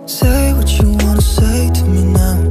Say what you wanna say to me now.